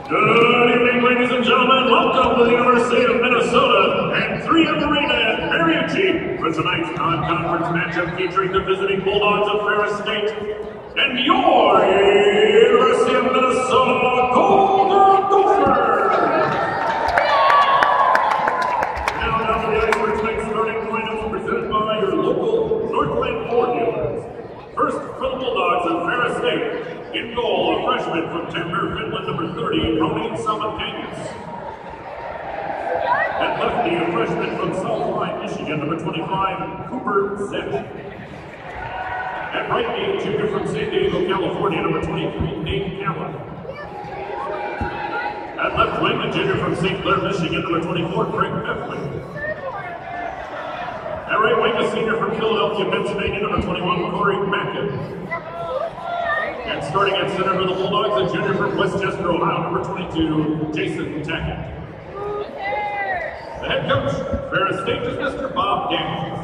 Good evening, ladies and gentlemen. Welcome to the University of Minnesota and 3M Arena in Mariucci for tonight's non-conference matchup featuring the visiting Bulldogs of Ferris State and your University of Minnesota Golden Gophers. Now down to the ice for tonight's starting lineups presented by your local Northland Ford dealers. First for the Bulldogs of Ferris State. In goal, a freshman from Tampere, Finland, number 30, Ronin Samatanius. At lefty, a freshman from South Line, Michigan, number 25, Cooper Zett. At righty, a junior from San Diego, California, number 23, Nate Allen. At left wing, a junior from St. Clair, Michigan, number 24, Craig Bethlehem. At right wing, a senior from Philadelphia, Pennsylvania, number 21, Corey Mackin. And starting at center for the Bulldogs, a junior from Westchester, Ohio, number 22, Jason Tackett. The head coach, Ferris State, is Mr. Bob Daniels.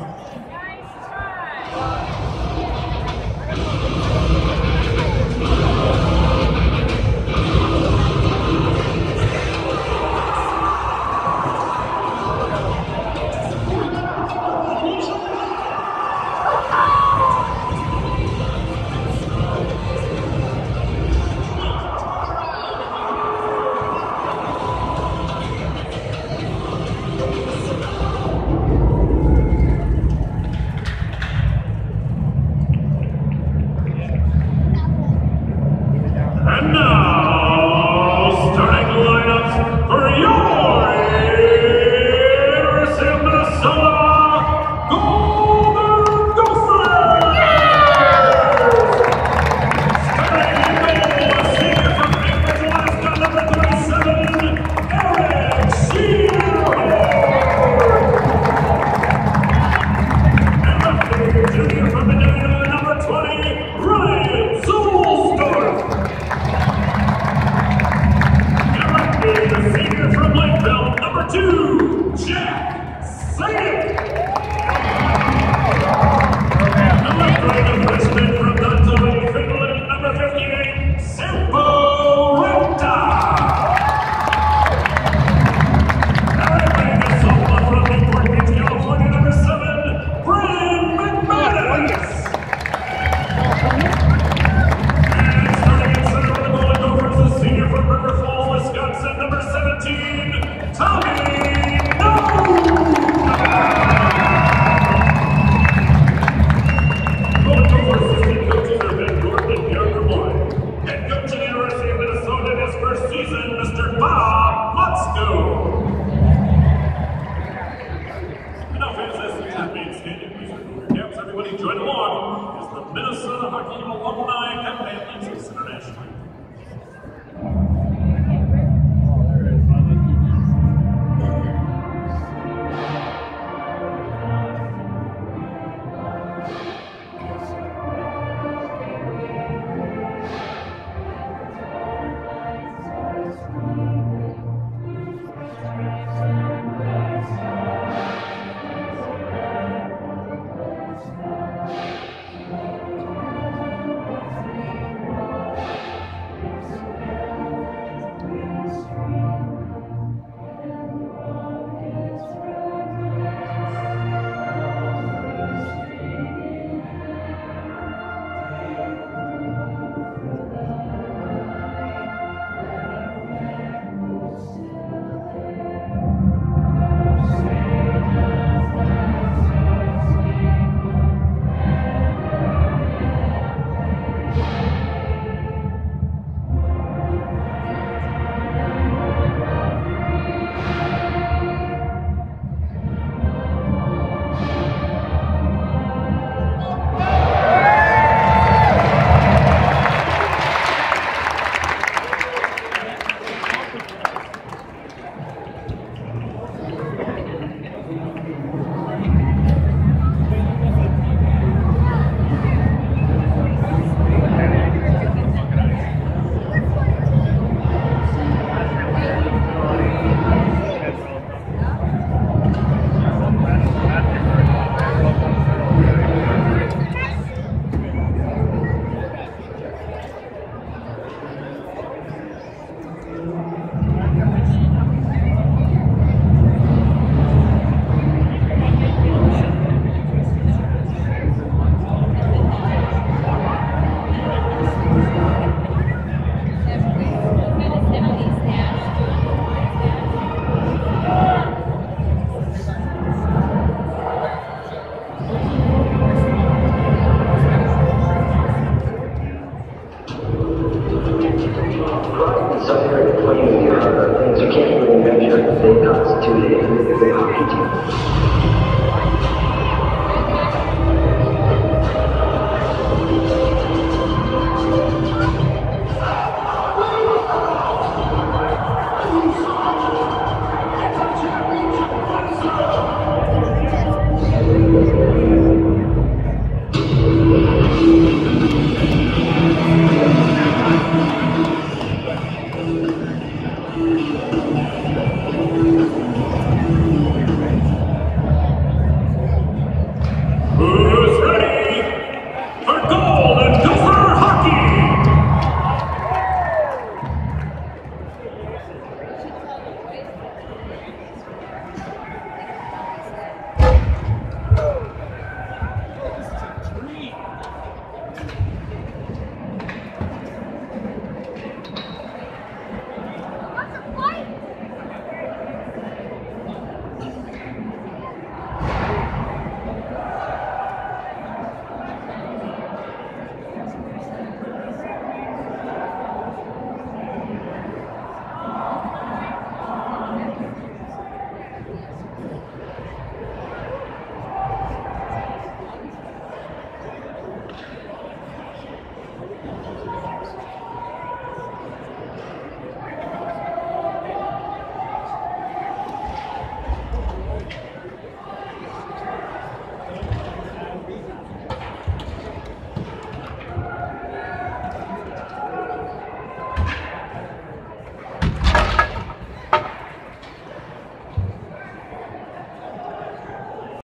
playing with you, things you can't really measure. They constitute a great hockey team.